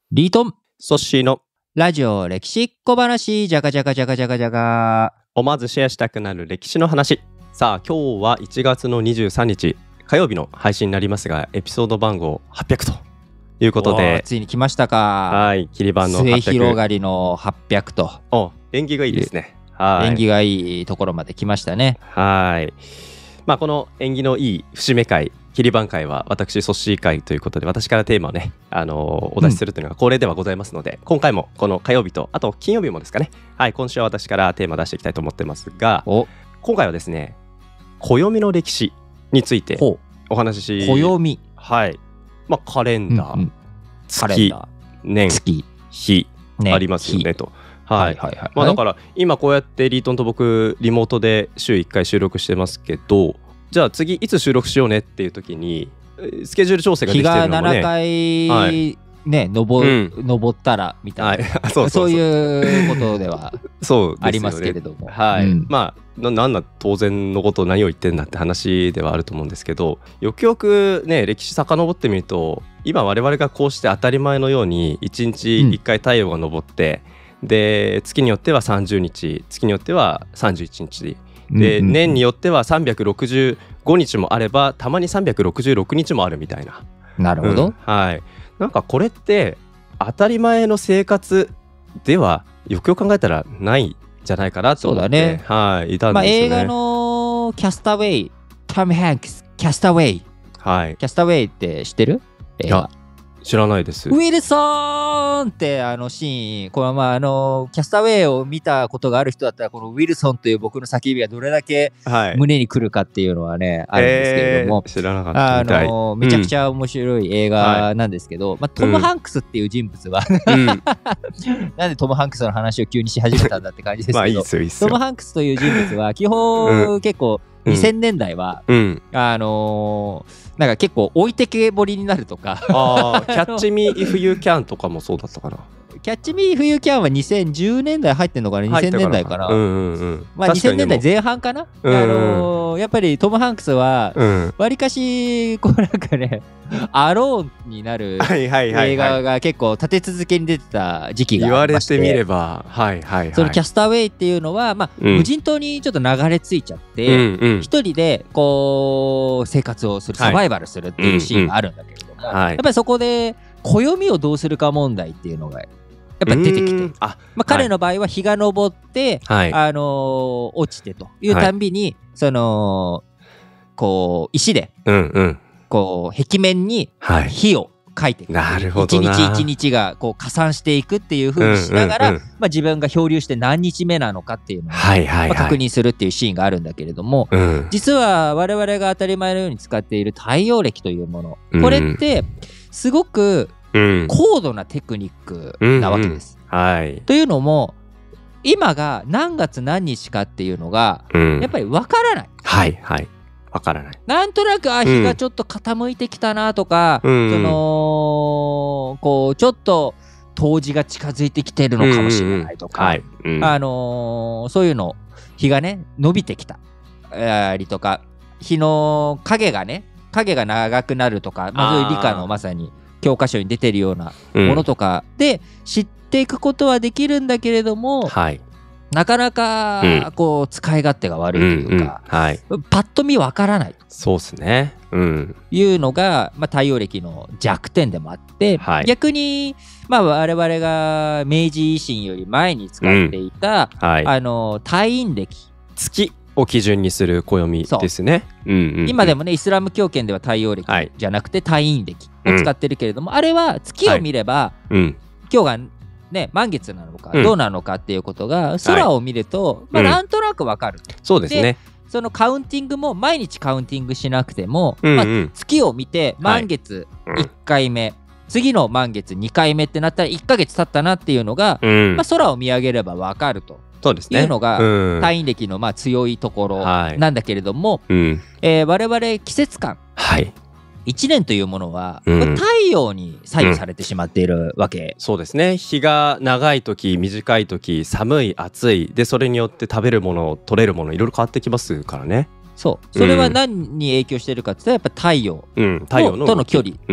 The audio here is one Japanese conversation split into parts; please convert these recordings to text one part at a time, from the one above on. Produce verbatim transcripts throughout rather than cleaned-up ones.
リートンソッシーのラジオ歴史小話じゃがじゃがじゃがじゃがじゃが思わずシェアしたくなる歴史の話。さあ今日はいちがつのにじゅうさんにち火曜日の配信になりますが、エピソード番号はっぴゃくということで、 ついに来ましたか。 はい切り板のはっぴゃく、 末広がりのはっぴゃくと、 お縁起がいいですね。はい縁起がいいところまで来ましたね。 はいまあこの縁起のいい節目会切り板会は私ソッシー会ということで、私からテーマをね、あのーお出しするというのが恒例ではございますので、うん、今回もこの火曜日とあと金曜日もですかね、はい今週は私からテーマ出していきたいと思ってますが、今回はですね暦の歴史についてお話しし、 暦、 はいまあカレンダー、うんうん、月、カレンダー年、月、日、ね、ありますよねと。はいはいはいはい、まあだから今こうやってリートンと僕リモートで週いっかい収録してますけど、じゃあ次いつ収録しようねっていう時にスケジュール調整ができてるのもね、 日がななかい、はい、ね登、うん、登ったらみたいな、はい、そうそうそうそういうことではありますけれども、 はい、うん、まあななんだ当然のことを何を言ってんだって話ではあると思うんですけど、よくよくね歴史遡ってみると、今我々がこうして当たり前のようにいちにちいっかい太陽が昇って、うん、で月によってはさんじゅうにち、月によってはさんじゅういちにちで、うんうん、年によってはさんびゃくろくじゅうごにちもあれば、たまにさんびゃくろくじゅうろくにちもあるみたいな。 なるほど、 うん、はい。なんかこれって当たり前の生活ではよくよく考えたらないんじゃないかなと思って、そうだね、はい、いたんですよね。まあ、 映画のキャスターウェイ、トム・ハンクスキャスターウェイ、はい、キャスターウェイって知ってる？映画知らないです。 ウィルソンってあのシーン、これはまああのキャスターウェイを見たことがある人だったら、このウィルソンという僕の叫びがどれだけ胸にくるかっていうのはね、はい、あるんですけれども、 えー、知らなかったみたい。 あのめちゃくちゃ面白い映画なんですけど、うんまあ、トム・ハンクスっていう人物は、うん、なんでトム・ハンクスの話を急にし始めたんだって感じですけどまあいいっすよいいっすよ。トム・ハンクスという人物は基本、うん、結構にせんねんだいは、うん、あのー、なんか結構置いてけぼりになるとかあキャッチミーイフユーキャンとかもそうだったかな。 キャッチミーイフユーキャンはにせんじゅうねんだい入ってんのかな、にせんねんだいかな、うんうんうん、まあにせんねんだいぜん半かな、うんうん、あのー、やっぱりトム・ハンクスはわりかしこうなんかねアローンになる映画が結構立て続けに出てた時期がありまして、 言われてみれば、はいはいはい、 そのキャスターウェイっていうのは、まあうん、無人島にちょっと流れ着いちゃって、うんうん、一人でこう生活をする、サバイバルするっていうシーンがあるんだけれども、はいうんうん、やっぱりそこで暦をどうするか問題っていうのがやっぱ出てきて、あ、まあ、彼の場合は日が昇って、はい、あのー、落ちてというたんびに、はい、そのこう石で、うんうん、こう壁面に火を書いていく、 なるほどな、 一日一日がこう加算していくっていう風にしながら、うんうんうんまあ、自分が漂流して何日目なのかっていうのを、はいはいはいまあ、確認するっていうシーンがあるんだけれども、うん、実は我々が当たり前のように使っている太陽暦というもの、これってすごく高度なテクニックなわけです、うんうんはい、というのも今が何月何日かっていうのが、うん、やっぱりわからない、 はいはいわからない。 なんとなくあ日がちょっと傾いてきたなとか、うん、そのこうちょっと冬至が近づいてきてるのかもしれないとか、うんうんはいうん、あのー、そういうの日がね伸びてきたりとか、日の影がね影が長くなるとか、まあ、そういう理科のまさに教科書に出てるようなものとかで知っていくことはできるんだけれども、うんはいなかなかこう使い勝手が悪いというか、うんうんはい、パッと見わからないとそうですね、うん、 いうのが、まあ、太陽暦の弱点でもあって、はい、逆に、まあ、我々が明治維新より前に使っていた、うんはい、あの太陰暦月を基準にする暦ですね、うんうんうん、 今でもねイスラム教圏では太陽暦じゃなくて太陰暦を使ってるけれども、うん、あれは月を見れば、はいうん、今日がね、満月なのかどうなのかっていうことが空を見ると、はいまあ、なんとなくわかる、うん、 そうですね。 そのカウンティングも毎日カウンティングしなくても、うんうんまあ、月を見て満月いっかいめ、はい、次の満月にかいめってなったらいっかげつ経ったなっていうのが、うんまあ、空を見上げればわかるとそうですね、 いうのが、うん、太陰暦のまあ強いところなんだけれども、はいうんえー、我々季節感、はいいちねんというものは、うん、太陽に左右されてしまっているわけ、 うん、そうですね。日が長い時短い時寒い暑いでそれによって食べるもの取れるものいろいろ変わってきますからね。 そうそれは何に影響してるかって言ったらやっぱ太陽、うん、太陽のとの距離、うん、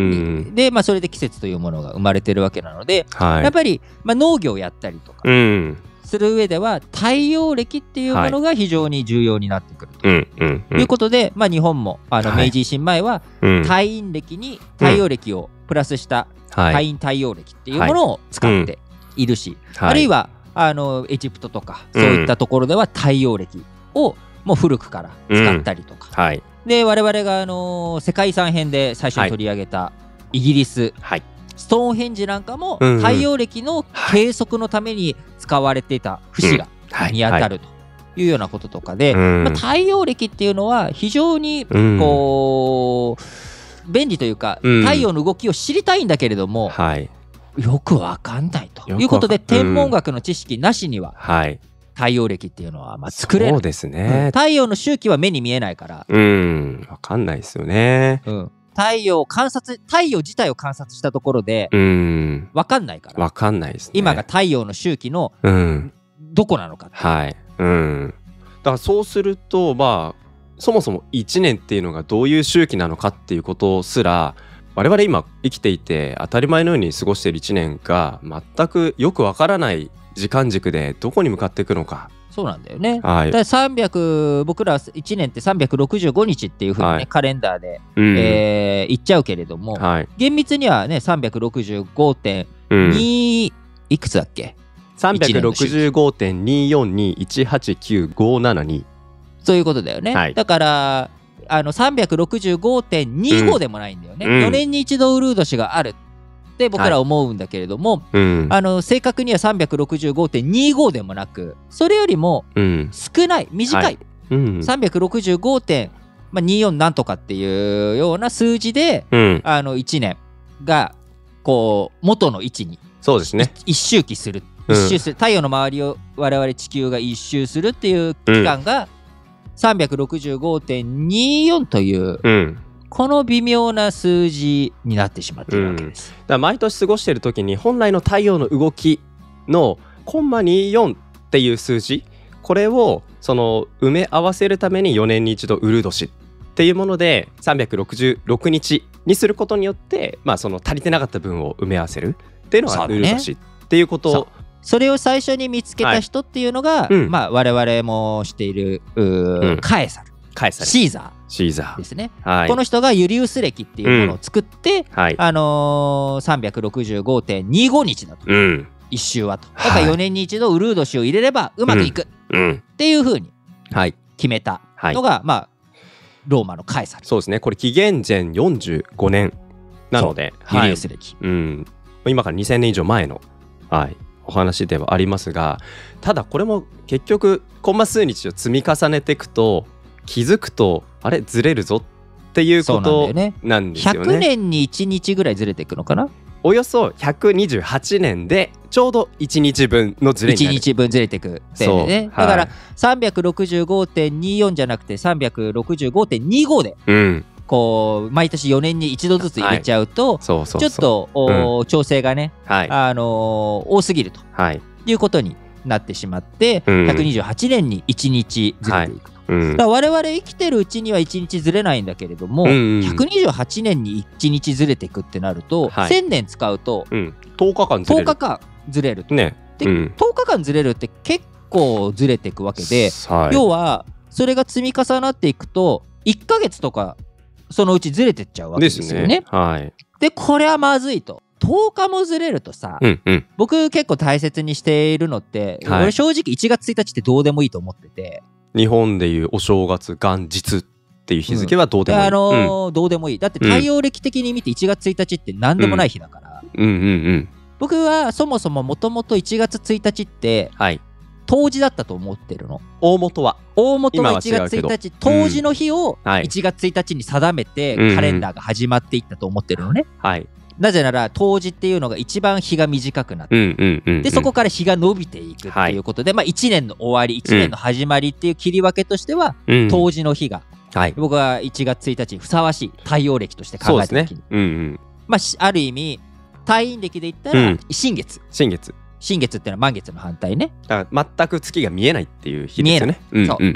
で、まあ、それで季節というものが生まれてるわけなので、はい、やっぱり、まあ、農業をやったりとかする上では太陽暦っていうものが非常に重要になってくるということで、まあ、日本もあの明治維新前は太陰暦に太陽暦をプラスした太陰太陽暦っていうものを使っているし、はい、あるいはあのエジプトとかそういったところでは太陽暦をもう古くから使ったりとか、うんはい、で我々が、あのー、世界遺産編で最初に取り上げたイギリス、はい、ストーンヘンジなんかも太陽暦の計測のために使われていた節が見当たるというようなこととかで、うんまあ、太陽暦っていうのは非常にこう、うん、便利というか、うん、太陽の動きを知りたいんだけれども、はい、よくわかんないということで天文学の知識なしには、うんはい太陽暦っていうのはまあ作れない。 そうですね、 うん、太陽の周期は目に見えないからうん分かんないですよね、 うん、太陽を観察太陽自体を観察したところでうん分かんないから分かんないですね今が太陽の周期のどこなのかって、 うん、はいうんだからそうするとまあそもそもいちねんっていうのがどういう周期なのかっていうことすら我々今生きていて当たり前のように過ごしているいちねんが全くよくわからない時間軸でどこに向かっていくのか。 そうなんだよね、はい、だからさんびゃく僕らいちねんってさんびゃくろくじゅうごにちっていうふうにね、はい、カレンダーで、うんえー、言っちゃうけれども、はい、厳密にはね さんびゃくろくじゅうごてんに、うん、いくつだっけさんびゃくろくじゅうごてんにーよんにーいちはちきゅうごーななにそういうことだよね、はい、だからあの さんびゃくろくじゅうごてんにーご でもないんだよね、うん、よねんに一度ウルー年があるって僕ら思うんだけれども、はいうん、あの正確には さんびゃくろくじゅうごてんにーご でもなくそれよりも少ない、うん、短い、はいうん、さんびゃくろくじゅうごてんにーよん なんとかっていうような数字で、うん、あのいちねんがこう元の位置にそうですね一周期する一周する、うん、太陽の周りを我々地球が一周するっていう期間が、うんさんびゃくろくじゅうごてんにーよん という、うん、この微妙な数字になってしまっているわけです、 うん、だから毎年過ごしている時に本来の太陽の動きのコンマにーよんっていう数字これをその埋め合わせるためによねんに一度ウルー年っていうものでさんびゃくろくじゅうろくにちにすることによって、まあ、その足りてなかった分を埋め合わせるっていうのがウルー年っていうことをそれを最初に見つけた人っていうのが、はいうんまあ、我々も知っている、うん、カエサル、 カエサルシーザーシーザーですね、はい、この人がユリウス暦っていうものを作って、うんはいあのー、さんびゃくろくじゅうごてんにーごにちだと、うん、一周はとだからよねんに一度ウルー年を入れればうまくいく、うん、っていうふうに決めたのが、はいまあ、ローマのカエサルそうですねこれ紀元前よんじゅうごねんなのでユリウス暦、 はいうん、今からにせんねん以上前の、はいお話ではありますがただこれも結局コンマ数日を積み重ねていくと気づくとあれずれるぞっていうことなんですよね。 ひゃくねんにいちにちぐらいずれていくのかなおよそひゃくにじゅうはちねんでちょうどいちにちぶんのずれになるいちにちぶんずれていくってねだから さんびゃくろくじゅうごてんにーよん じゃなくて さんびゃくろくじゅうごてんにーご で、うんこう毎年よねんに一度ずつ入れちゃうと、はい、そうそうそうちょっとお、うん、調整がね、はいあのー、多すぎると、はい、いうことになってしまって、うん、ひゃくにじゅうはちねんにいちにちずれていくと、はいうん、だから我々生きてるうちにはいちにちずれないんだけれども、うんうん、ひゃくにじゅうはちねんにいちにちずれていくってなると、はい、せんねん使うと、うん、 とおかかんずれるとおかかんずれると、ねでうん、とおかかんずれるって結構ずれていくわけで、はい、要はそれが積み重なっていくといっかげつとかそのうちずれてっちゃうわけですよね。ですねはい、でこれはまずいととおかもずれるとさ、うんうん、僕結構大切にしているのって、はい、俺正直いちがつついたちってどうでもいいと思ってて日本でいうお正月元日っていう日付はどうでもいい、うんあのーうん、どうでもいいだって太陽暦的に見ていちがつついたちって何でもない日だから、うんうんうんうん、僕はそもそももともといちがつついたちって、はい冬至だったと思ってるの大元は大元はいちがつついたち冬至の日をいちがつついたちに定めてカレンダーが始まっていったと思ってるのね、うんうん、はいなぜなら冬至っていうのが一番日が短くなって、うんうんうんうん、でそこから日が伸びていくっていうことで、はいまあ、いちねんの終わりいちねんの始まりっていう切り分けとしては、うん、冬至の日が、はい、僕はいちがつついたちにふさわしい太陽暦として考えた時に、ねうんうんまあ、ある意味太陰暦で言ったら新月、うん、 新月新月ってのは満月の反対ねだから全く月が見えないっていう日ですよね見えない、うんうんうん、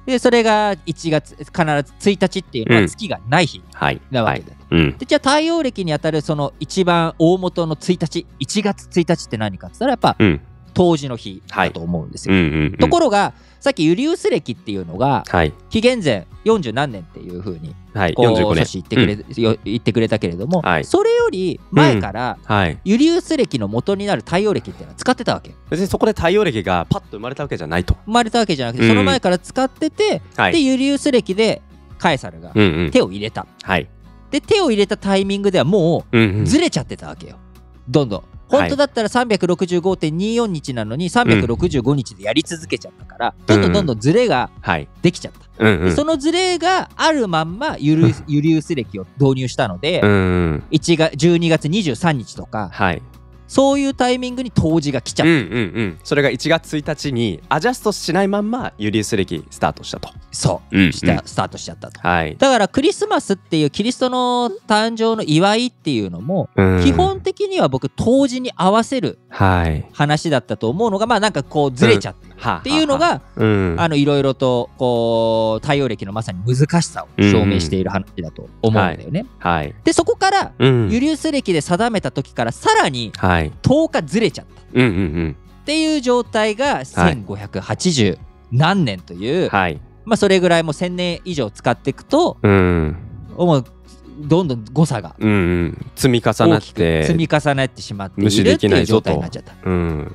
でそれがいちがつ必ずついたちっていうのは月がない日なわけだ、 うんはいはいうん、 でじゃあ太陽暦にあたるその一番大元のついたちいちがつついたちって何かって言ったらやっぱ、うん冬至の日だと思うんですよ、はいうんうんうん、ところがさっきユリウス暦っていうのが、はい、紀元前よんじゅうなんねんっていうふうに、はい、よんじゅうごねん言ってくれ、うん、言ってくれたけれども、はい、それより前から、うんはい、ユリウス暦の元になる太陽暦っていうのは使ってたわけ。 別にそこで太陽暦がパッと生まれたわけじゃないと。 生まれたわけじゃなくて、うん、その前から使ってて、はい、でユリウス暦でカエサルが手を入れた、うんうんはい、で手を入れたタイミングではもうずれちゃってたわけよ、どんどん。本当だったら さんびゃくろくじゅうごてんにーよん 日なのにさんびゃくろくじゅうごにちでやり続けちゃったから、うん、どんどんどんどんズレができちゃった、うんうん、でそのズレがあるまんまユリ、ユリウス暦を導入したので、うん、いちがつじゅうにがつにじゅうさんにちとか、はい、そういうタイミングに冬至が来ちゃった、うんうんうん、 それがいちがつついたちにアジャストしないまんまユリウス暦スタートしたと。 そう、うんうん、したスタートしちゃったと、はい、だからクリスマスっていうキリストの誕生の祝いっていうのも、うん、基本的には僕冬至に合わせる話だったと思うのが、まあなんかこうずれちゃってるっていうのが、うん、あのいろいろとこう太陽暦のまさに難しさを証明している話だと思うんだよね、うんはいはい、でそこから、うん、ユリウス暦で定めた時からさらにとおかずれちゃった、うんうんうん、っていう状態がせんごひゃくはちじゅうなんねんという、はいまあ、それぐらいもうせんねん以上使っていくと、うん、もうどんどん誤差が、うんうん、 積み重なって積み重なってしまっているっていう状態になっちゃった。 うん、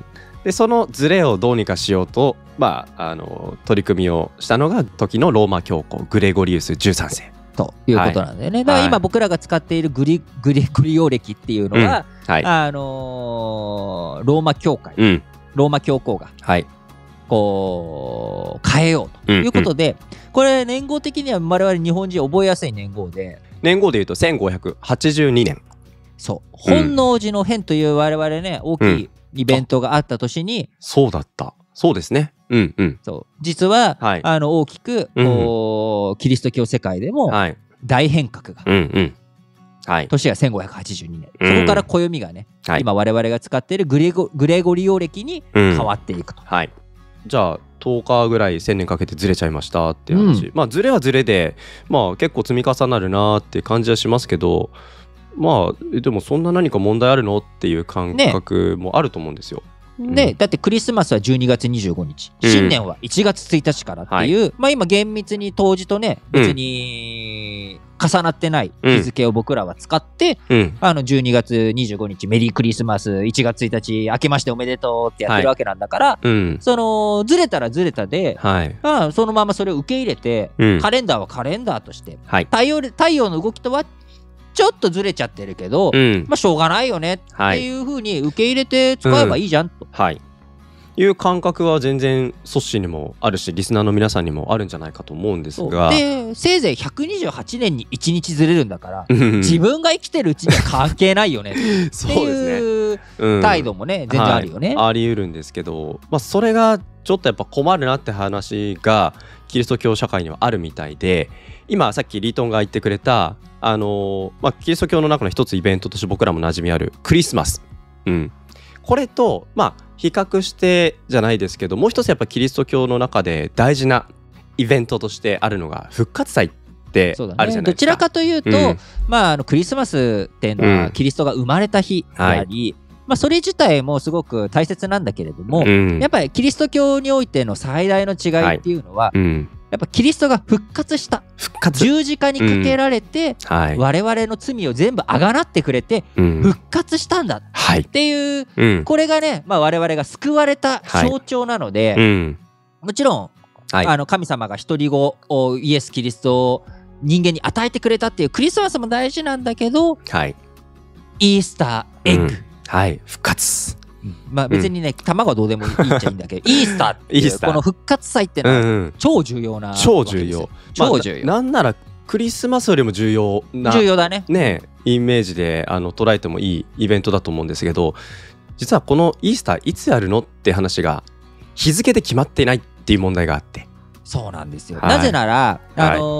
でそのズレをどうにかしようと、まあ、あの取り組みをしたのが時のローマ教皇グレゴリウスじゅうさんせいということなんだよね、はい、だから今僕らが使っているグリグリグリオ暦っていうのは、うんはいあのー、ローマ教会、うん、ローマ教皇が、はいこう変えようということで、うんうん、これ年号的には我々日本人覚えやすい年号で年号でいうとせんごひゃくはちじゅうにねんそう本能寺の変という我々ね大きいイベントがあった年に、うん、 そうだったそうですねうんうんそう実は、はい、あの大きくこう、うん、キリスト教世界でも大変革が、うんうんはい、年がせんごひゃくはちじゅうにねん、うん、そこから暦がね、はい、今我々が使っているグレゴ、グレゴリオ暦に変わっていくと、 うんはいじゃあとおかぐらいせんねんかけてずれちゃいましたっていう話、うん、まあずれはずれでまあ結構積み重なるなっていう感じはしますけどまあでもそんな何か問題あるのっていう感覚もあると思うんですよ、 ねうん、だってクリスマスはじゅうにがつにじゅうごにち、うん、新年はいちがつついたちからっていう、はい、まあ今厳密に冬至とね別に重なってない日付を僕らは使って、うん、あのじゅうにがつにじゅうごにちメリークリスマスいちがつついたち明けましておめでとうってやってるわけなんだから、はいうん、そのずれたらずれたで、はい、まあ、そのままそれを受け入れて、うん、カレンダーはカレンダーとして、はい、太陽、太陽の動きとはちょっとずれちゃってるけど、うん、まあしょうがないよねっていうふうに受け入れて使えばいいじゃんと、うんはいいう感覚は全然ソッシーにもあるしリスナーの皆さんにもあるんじゃないかと思うんですがでせいぜいひゃくにじゅうはちねんにいちにちずれるんだから自分が生きてるうちには関係ないよねっていう態度もね、うん、全然あるよね、 はい、あり得るんですけど、まあ、それがちょっとやっぱ困るなって話がキリスト教社会にはあるみたいで今さっきリートンが言ってくれたあのーまあ、キリスト教の中の一つイベントとして僕らも馴染みあるクリスマス、うん、これとまあ比較してじゃないですけどもう一つやっぱキリスト教の中で大事なイベントとしてあるのが復活祭ってあるじゃないですか、ね、 どちらかというと、うんまあ、あのクリスマスっていうのはキリストが生まれた日であり、うんはいまあ、それ自体もすごく大切なんだけれども、うん、やっぱりキリスト教においての最大の違いっていうのは、はいうんやっぱキリストが復活した復活十字架にかけられて、うんはい、我々の罪を全部あがなってくれて、うん、復活したんだっていう、はい、これがね、まあ、我々が救われた象徴なので、はいうん、もちろん、はい、あの神様が一人子イエス・キリストを人間に与えてくれたっていうクリスマスも大事なんだけど、はい、イースターエッグ、うんはい、復活まあ別にね、うん、卵はどうでもいいっちゃいいんだけどイースターっていうこの復活祭ってのは超重要な、うんうん、 超重要超重要、まあ、なんならクリスマスよりも重要な重要だねねイメージであの捉えてもいいイベントだと思うんですけど実はこのイースターいつやるのって話が日付で決まっていないっていう問題があってそうなんですよ、はい、なぜなら、あのー、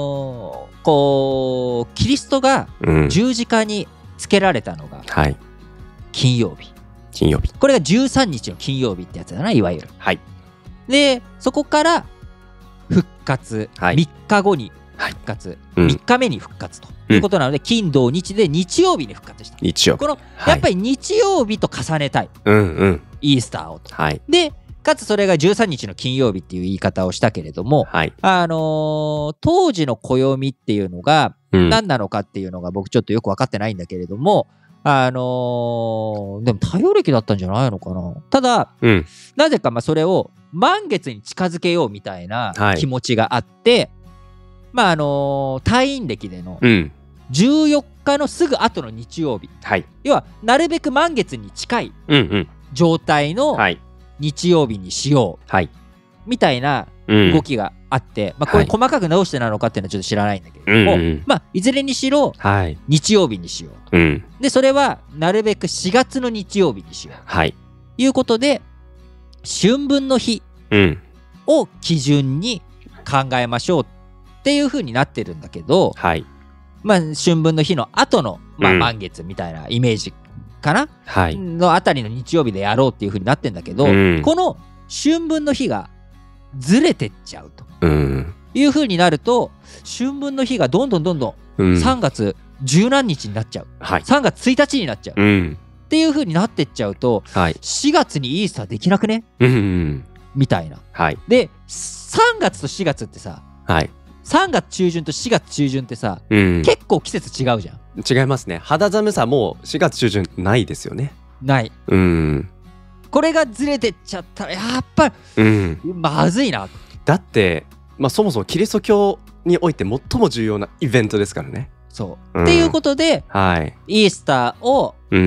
こうキリストが十字架につけられたのが金曜日、はい金曜日これがじゅうさんにちの金曜日ってやつだな、いわゆる。 はい。 で、そこから復活、はい、みっかごに復活、はいうん、みっかめに復活ということなので、うん、金土日で日曜日に復活した。 日曜日この、はい、やっぱり日曜日と重ねたい、 うんうん、 イースターをと、 はい、 でかつそれがじゅうさんにちの金曜日っていう言い方をしたけれども、 はい、 あのー、当時の暦っていうのが何なのかっていうのが僕ちょっとよく分かってないんだけれども、あのー、でも太陽暦だったんじゃないのかな。ただ、うん、なぜかまあそれを満月に近づけようみたいな気持ちがあって、はい、まああのー、太陰暦でのじゅうよっかのすぐ後の日曜日、 はい、 要はなるべく満月に近い状態の日曜日にしよう、はい、みたいな動きがあって、うん、まあ、これ細かくどうしてなのかっていうのはちょっと知らないんだけれども、はい、まあ、いずれにしろ日曜日にしようと、うん、でそれはなるべくしがつの日曜日にしようと、はい、いうことで春分の日を基準に考えましょうっていう風になってるんだけど、はい、まあ、春分の日の後の、まあ、満月みたいなイメージかな、はい、のあたりの日曜日でやろうっていう風になってるんだけど、うん、この春分の日がずれてっちゃうと、うん、いう風になると春分の日がどんどんどんどんさんがつ十何日になっちゃう、はい、さんがつついたちになっちゃう、うん、っていう風になってっちゃうと、はい、しがつにイースターできなくね、うんうん、みたいな、はい、でさんがつとしがつってさ、はい、さんがつ中旬としがつ中旬ってさ、うん、結構季節違うじゃん。 違いますね。肌寒さもしがつ中旬ないですよね。 ない、うん、これがずれてっちゃったらやっぱり、うん、まずいな。 だって、まあ、そもそもキリスト教において最も重要なイベントですからね。 そう、うん、っていうことで、はい、イースターを、うん、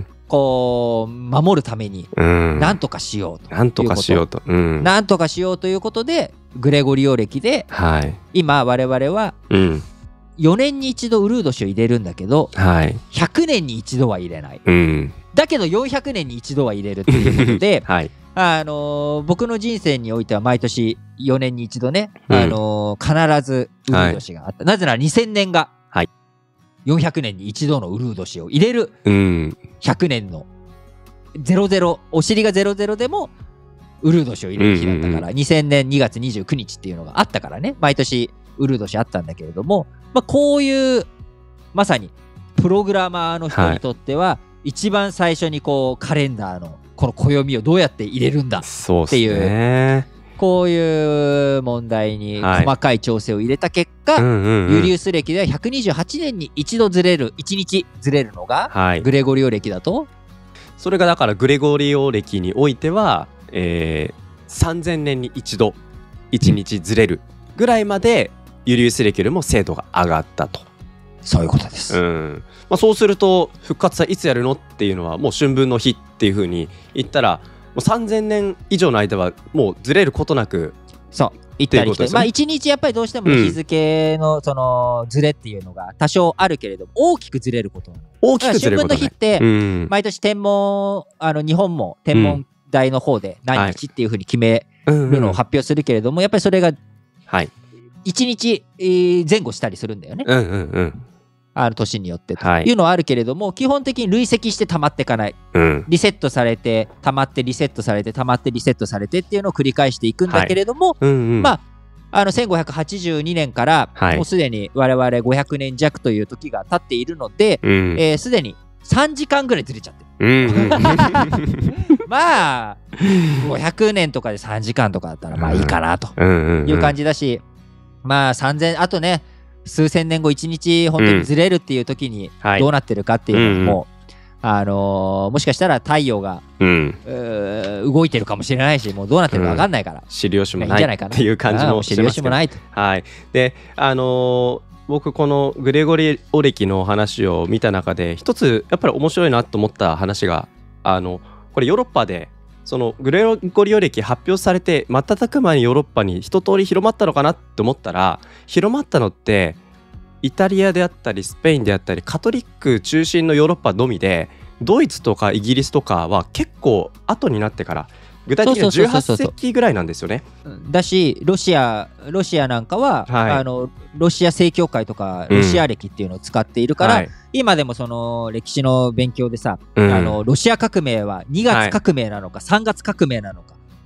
こう守るために何とかしようと、 なんとかしようと、 うん、なんとかしようということでグレゴリオ暦で、はい、今我々はよねんに一度ウルー年を入れるんだけど、はい、ひゃくねんに一度は入れない、うん、だけどよんひゃくねんに一度は入れるっていうことで、はい、あのー、僕の人生においては毎年よねんに一度ね、うん、あのー、必ずウルー年があった、はい、なぜならにせんねんがよんひゃくねんに一度のウルー年を入れる、うん、ひゃくねんのゼロゼロお尻がゼロゼロでもウルー年を入れる日だったから、うんうんうん、にせんねんにがつにじゅうくにちっていうのがあったからね、毎年ウルー年あったんだけれども、まあ、こういうまさにプログラマーの人にとっては、はい、一番最初にこうカレンダーのこの暦をどうやって入れるんだっていう、ね、こういう問題に細かい調整を入れた結果、はい、うんうんうん、ユリウス暦ではひゃくにじゅうはちねんに一度ずれるいちにちずれるのが、はい、グレゴリオ暦だと、 それがだからグレゴリオ暦においては、えー、さんぜんねんに一度いちにちずれるぐらいまでユリウス暦よりも精度が上がったと。 そういうことです、 うん、まあ、そうすると復活はいつやるのっていうのはもう春分の日っていう風に言ったらもうさんぜんねん以上の間はもうずれることなく、 そう行ったり来て、まあいちにちやっぱりどうしても日付のそのずれっていうのが多少あるけれども、大きくずれることはない。 大きくずれることはない。 春分の日って毎年天文、あの日本も天文台の方で何日っていう風に決めるのを発表するけれども、やっぱりそれがいちにち前後したりするんだよね、うんうんうん、ある年によってというのはあるけれども、はい、基本的に累積して溜まっていかない、うん、リセットされて溜まってリセットされて溜まってリセットされてっていうのを繰り返していくんだけれども、はい、うんうん、まああのせんごひゃくはちじゅうにねんから、はい、もうすでに我々ごひゃくねん弱という時が経っているので、す、うん、で、えー、にさんじかんぐらいずれちゃってる、うんうん、まあごひゃくねんとかでさんじかんとかだったらまあいいかなという感じだし、まあさんぜんあとね数千年後いちにち本当にずれるっていう時にどうなってるかっていうのも、うん、あのー、もしかしたら太陽が、うん、動いてるかもしれないし、もうどうなってるか分かんないから、うん、 知る由もないっていう感じもしますけど、はい、であのー、僕このグレゴリオ暦の話を見た中で一つやっぱり面白いなと思った話が、あのこれヨーロッパでそのグレゴリオ暦発表されて瞬く間にヨーロッパに一通り広まったのかなって思ったら、広まったのってイタリアであったりスペインであったりカトリック中心のヨーロッパのみで、ドイツとかイギリスとかは結構後になってから、具体的にはじゅうはっせいきぐらいなんですよね。 だしロシアロシアなんかは、はい、あのロシア正教会とかロシア暦っていうのを使っているから、うんはい、今でもその歴史の勉強でさ、うん、あのロシア革命はにがつ革命なのか、はい、さんがつ革命なのか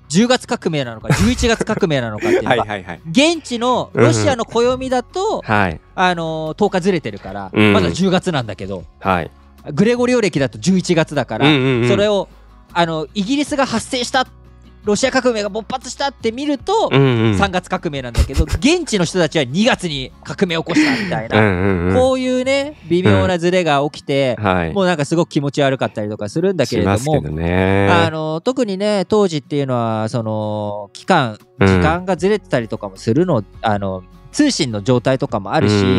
じゅうがつ革命なのかじゅういちがつ革命なのかっていうのがはいはい、はい、現地のロシアの暦だと、うんうんあのー、とおかずれてるから、うん、まだじゅうがつなんだけど、はい、グレゴリオ暦だとじゅういちがつだから、うんうんうん、それをあのイギリスが発生したロシア革命が勃発したって見ると、うんうん、さんがつ革命なんだけど現地の人たちはにがつに革命を起こしたみたいなうんうん、うん、こういうね微妙なズレが起きて、うんはい、もうなんかすごく気持ち悪かったりとかするんだけれども、 ね、 あの特にね当時っていうのはその期間時間がずれてたりとかもするの、うん、あの通信の状態とかもあるし、うん、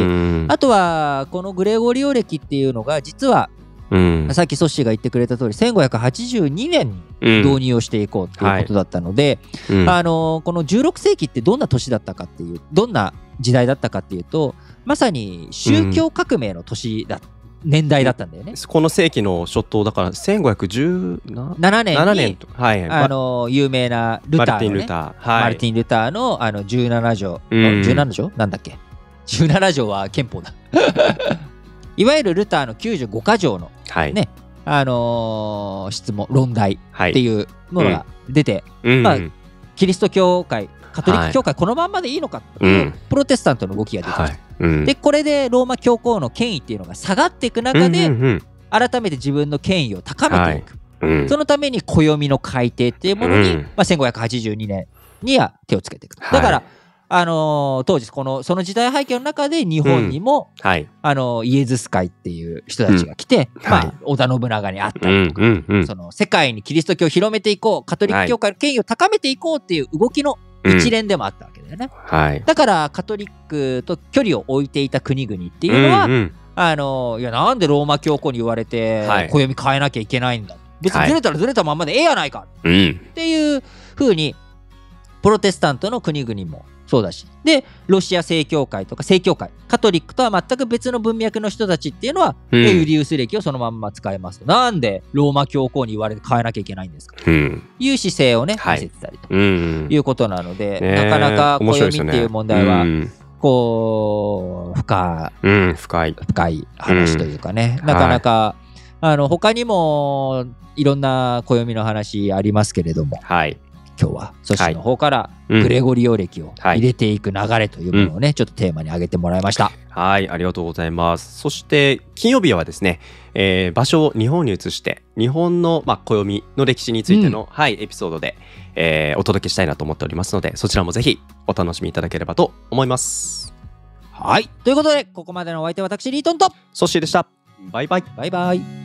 あとはこのグレゴリオ暦っていうのが実はうん、さっきソッシーが言ってくれた通りせんごひゃくはちじゅうにねんに導入をしていこうっていうことだったので、うんはいあのー、このじゅうろくせいきってどんな年だったかっていうどんな時代だったかっていうとまさに宗教革命の年だ、うん、年代だったんだよね。 この世紀の初頭だからせんごひゃくじゅうななねんにななねんはい、あのー、有名なルターの、ね、マルティン・ルター、はい、マルティン・ルターの、あのじゅうななじょう、うん、じゅうななじょうなんだっけじゅうななじょうは憲法だいわゆるルターのきゅうじゅうごかじょうの、はいねあのー、質問論題っていうのが出て、はいうんまあ、キリスト教会カトリック教会、はい、このまんまでいいのかっていう、うん、プロテスタントの動きが出てきた、はいうん、でこれでローマ教皇の権威っていうのが下がっていく中で、うんうんうん、改めて自分の権威を高めていく、はいうん、そのために暦の改定っていうものに、うんまあ、せんごひゃくはちじゅうにねんには手をつけていく、はい、だからあのー、当時このその時代背景の中で日本にも、うんはいあのー、イエズス会っていう人たちが来て、うんまあはい、織田信長に会ったりとか、うんうんうん、その世界にキリスト教を広めていこうカトリック教会の権威を高めていこうっていう動きの一連でもあったわけだよね、うんはい、だからカトリックと距離を置いていた国々っていうのは、うんうん、あのー、いやなんでローマ教皇に言われて暦変えなきゃいけないんだ、別にずれたらずれたまんまでええやないか、はい、っていう風にプロテスタントの国々もそうだしでロシア正教会とか正教会カトリックとは全く別の文脈の人たちっていうのは、うん、ユリウス暦をそのまんま使えますなんでローマ教皇に言われて変えなきゃいけないんですか、うん、いう姿勢をね、はい、見せてたりということなので、ね、なかなか暦っていう問題は、ね、こう深い、うん、深い深い話というかね、うん、なかなか、はい、あの他にもいろんな暦の話ありますけれども、はい今日はソシの方からグレゴリオ暦を入れていく流れというものをね、はい、ちょっとテーマに挙げてもらいました。 はいありがとうございます。そして金曜日はですね、えー、場所を日本に移して日本の、まあ、暦の歴史についての、うんはい、エピソードで、えー、お届けしたいなと思っておりますのでそちらもぜひお楽しみいただければと思います。 はいということでここまでのお相手は私リートンとソッシーでした。バイバイバイバイ。